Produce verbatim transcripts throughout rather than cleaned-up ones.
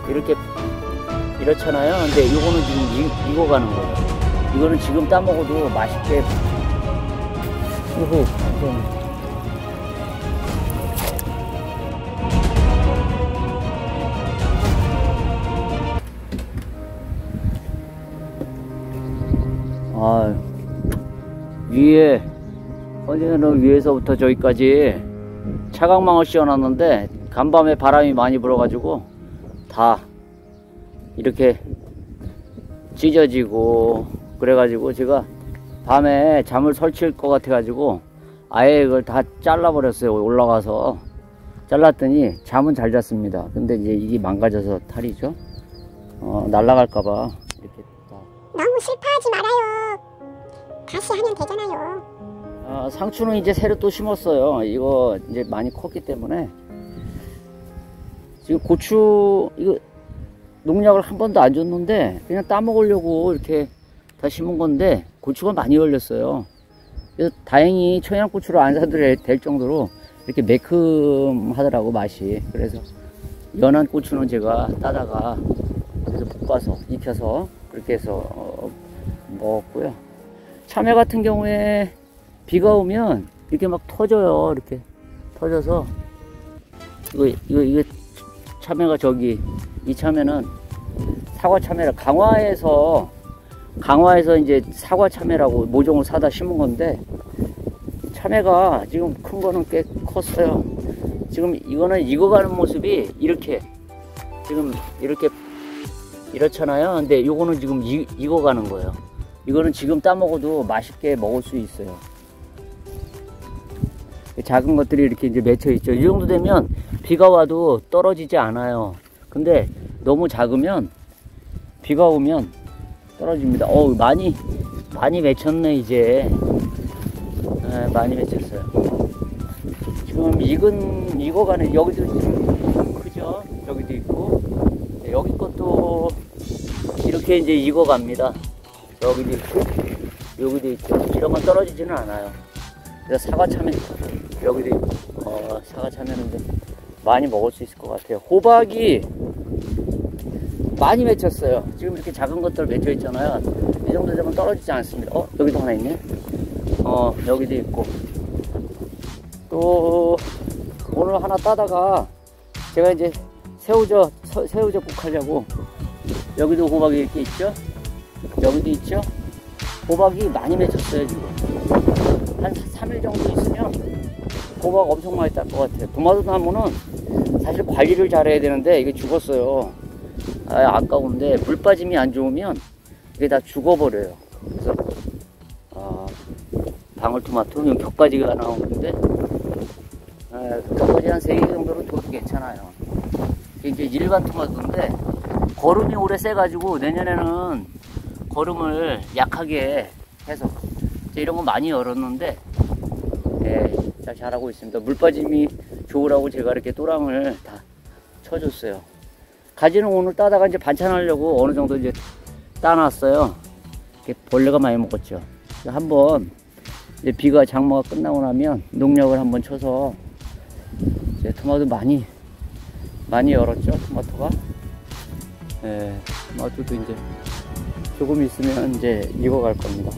이렇게 이렇잖아요. 근데 이거는 지금 이, 익어가는 거예요. 이거는 지금 따먹어도 맛있게. 오호, 좀. 아, 위에 컨테이너 위에서부터 저기까지 차광망을 씌워놨는데 간밤에 바람이 많이 불어가지고 다 이렇게 찢어지고 그래가지고 제가 밤에 잠을 설칠 것 같아가지고 아예 이걸 다 잘라버렸어요. 올라가서 잘랐더니 잠은 잘 잤습니다. 근데 이제 이게 망가져서 탈이죠. 어, 날아갈까봐 이렇게 다. 너무 슬퍼하지 말아요. 다시 하면 되잖아요. 아, 상추는 이제 새로 또 심었어요. 이거 이제 많이 컸기 때문에. 지금 고추 이거 농약을 한 번도 안 줬는데 그냥 따먹으려고 이렇게 다 심은 건데 고추가 많이 열렸어요. 그래서 다행히 청양고추를 안 사도 될 정도로 이렇게 매콤하더라고, 맛이. 그래서 연한 고추는 제가 따다가 그래서 볶아서 익혀서 그렇게 해서 어, 먹었고요. 참외 같은 경우에 비가 오면 이렇게 막 터져요. 이렇게 터져서 이거 이거 이거 참외가 저기 이 참외는 사과 참외라 강화에서 강화에서 이제 사과 참외라고 모종을 사다 심은 건데 참외가 지금 큰 거는 꽤 컸어요. 지금 이거는 익어가는 모습이 이렇게 지금 이렇게 이렇잖아요. 근데 요거는 지금 이, 익어가는 거예요. 이거는 지금 따먹어도 맛있게 먹을 수 있어요. 작은 것들이 이렇게 이제 맺혀 있죠. 이 정도 되면 비가 와도 떨어지지 않아요. 근데 너무 작으면 비가 오면 떨어집니다. 어우, 많이 많이 맺혔네 이제. 네, 많이 맺혔어요. 지금 익은 익어가는 여기도 좀 크죠. 여기도 있고 여기 것도 이렇게 이제 익어갑니다. 여기도 있고 여기도 있고 이런 건 떨어지지는 않아요. 그래서 사과 참외 여기도 있고 어, 사과 참외는 좀 많이 먹을 수 있을 것 같아요. 호박이 많이 맺혔어요. 지금 이렇게 작은 것들 맺혀 있잖아요. 이 정도 되면 떨어지지 않습니다. 어, 여기도 하나 있네. 어, 여기도 있고. 또 오늘 하나 따다가 제가 이제 새우젓 새우젓 국 하려고 여기도 호박이 이렇게 있죠. 여기도 있죠. 호박이 많이 맺혔어요. 지금 한 삼 일 정도 있으면 호박 엄청 많이 딸 것 같아요. 도마도 나무는 사실 관리를 잘 해야 되는데 이게 죽었어요. 아, 아까운데 물 빠짐이 안 좋으면 이게 다 죽어버려요. 그래서 아, 방울토마토 이건 격가지가 나오는데 아, 격가지 한 세 개 정도로 줘도 괜찮아요. 이게 이제 일반 토마토인데 거름이 오래 세가지고 내년에는 거름을 약하게 해서 이런 거 많이 열었는데 네, 잘 자라고 있습니다. 물 빠짐이 좋으라고 제가 이렇게 또랑을 다 쳐줬어요. 가지는 오늘 따다가 이제 반찬하려고 어느 정도 이제 따놨어요. 이렇게 벌레가 많이 먹었죠. 한번 이제 비가 장마가 끝나고 나면 농약을 한번 쳐서 이제 토마토 많이 많이 열었죠. 토마토가. 예, 토마토도 이제 조금 있으면 이제 익어갈 겁니다.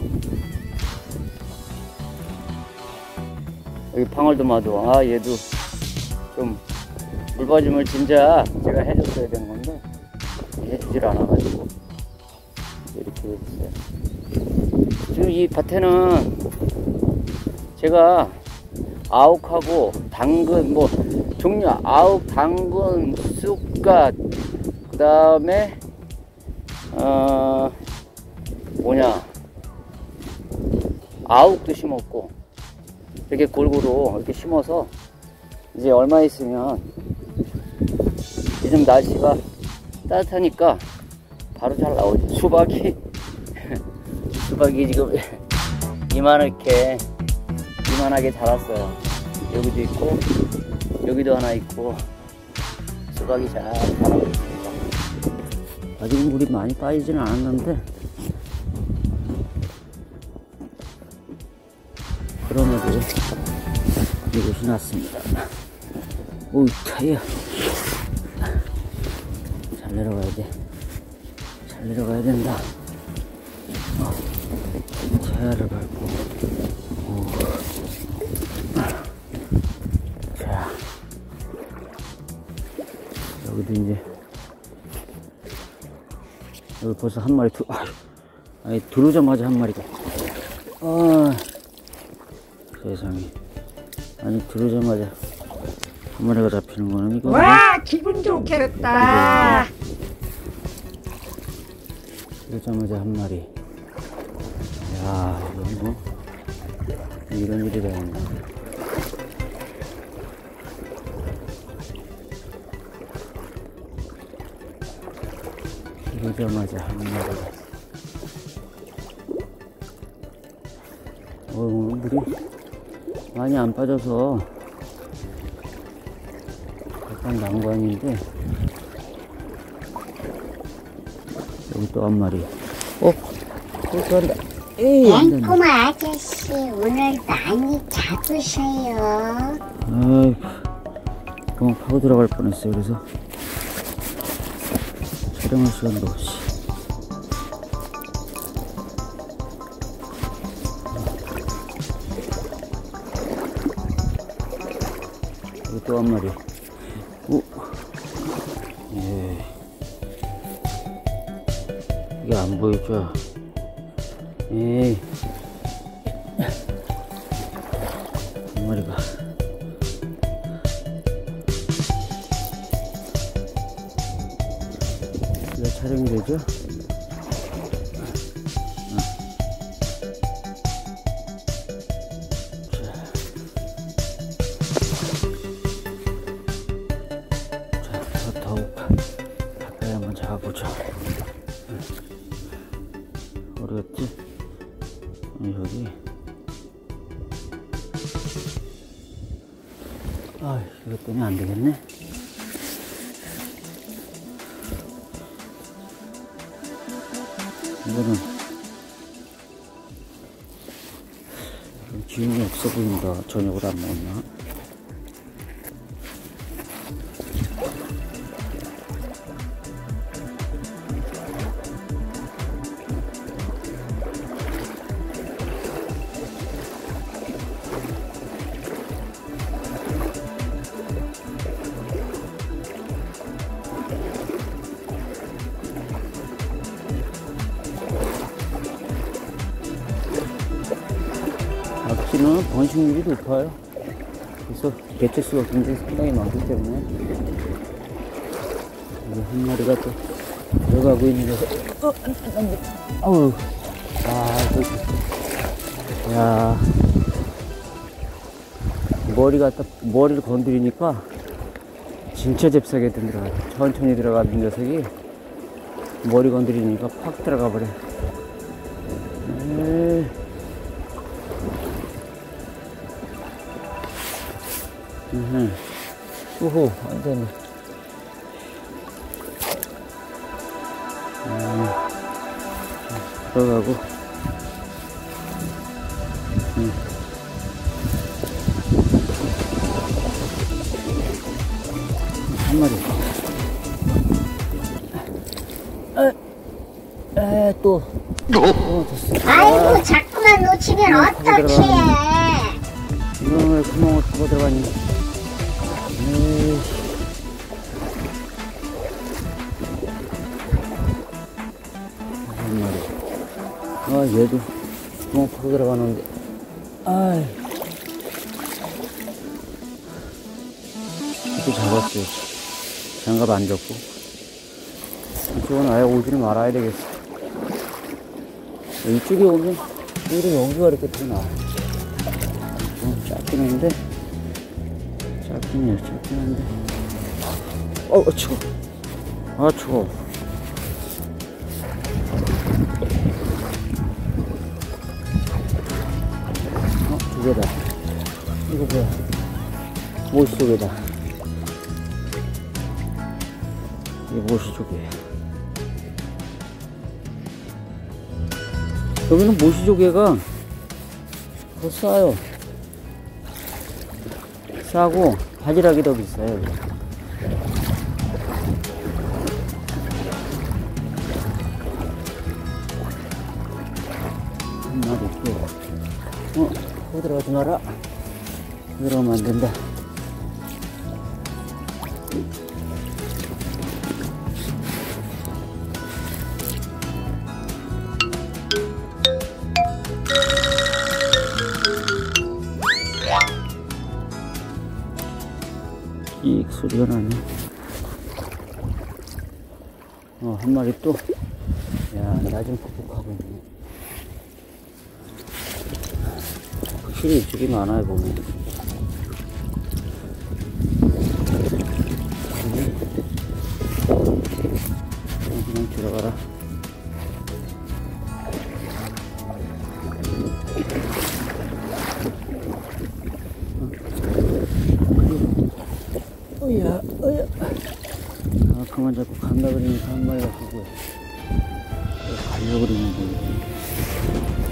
여기 방울토마토, 아 얘도 좀 물빠짐을 진짜 제가 해줬어야 되는 건데 해주질 않아가지고 이렇게 됐어요. 지금 이 밭에는 제가 아욱하고 당근 뭐 종류 아욱, 당근, 쑥갓 그 다음에 어 뭐냐 아욱도 심었고 이렇게 골고루 이렇게 심어서 이제 얼마 있으면 요즘 날씨가 따뜻하니까 바로 잘 나오죠. 수박이 수박이 지금 이만하게 이만하게 자랐어요. 여기도 있고 여기도 하나 있고 수박이 잘 자라고 있습니다. 아직은 물이 많이 빠지지는 않았는데 그럼에도 이것이 났습니다. 오, 타이어. 자, 잘 내려가야 돼. 잘 내려가야 된다. 어, 태아를 밟고. 오. 자, 여기도 이제, 여기 벌써 한 마리, 두, 아, 아니, 들어오자마자 한 마리가. 아, 세상에. 아니, 들어오자마자 한 마리가 잡히는 거는 이거. 와, 기분 좋겠다. 들어오자마자 한 마리. 야, 이건 뭐, 이런 일이 다 있나. 들어오자마자 한 마리. 어, 오늘 물이 많이 안 빠져서 약간 난관인데, 여기 또 한 마리. 어? 또 간다. 에이, 안 된다. 앵꼬마 아저씨 오늘 많이 잡으셔요. 아이, 그만 파고 들어갈 뻔했어요. 그래서 촬영할 시간도 없이. 여기 또 한 마리. 오, 예. 이게 안 보이죠? 에이. 한 마리가. 이거 촬영이 되죠? 자, 더욱 가까이 한번 잡아보죠. 어디였지? 여기. 아, 이것 때문에 안 되겠네. 이거는 기운이 없어 보인다. 저녁을 안 먹었나? 낙지는 번식률이 높아요. 그래서 개체수가 굉장히 상당히 많기 때문에 여기 한 마리가 또 들어가고 있는 데서 어, 안 돼. 아우, 아, 그, 야, 머리가 딱 머리를 건드리니까 진짜 잽싸게 들어가. 천천히 들어가는 녀석이 머리 건드리니까 팍 들어가 버려. 에이. 음, 우후, 완전히. 음, 들어가고. 음. 한 마리. 에, 에, 또. 어, 됐어. 아이고 자꾸만 놓치면 어떡해. 이놈의 구멍을 파고 들어가니. 에이. 한 마리. 아, 얘도 구멍 파고 들어가는데. 아이. 또 잡았어요. 장갑 안 줬고. 이쪽은 아예 오지를 말아야 되겠어. 이쪽에 오면 오히려 여기가 이렇게 더 나아. 좀 짧긴 한데, 짧긴 해, 짧긴 한데. 어, 어, 추워. 아, 추워. 어, 두 개다. 이거 뭐야? 모시 조개다. 이게 모시 조개야. 여기는 모시 조개가 더 싸요. 싸고 바지락이 더 비싸요. 새 들어가지 마라. 들어가면 안 된다. 이 소리가 나네. 어, 한 마리 또. 야, 나 좀 푹푹하고 있네. 확실히 이쪽이 많아요, 보면. 그냥, 그냥 들어가라. 어야, 어야. 아, 그만 자꾸 간다 그러니까 한 마리가 그거. 가려고 그러는 거야.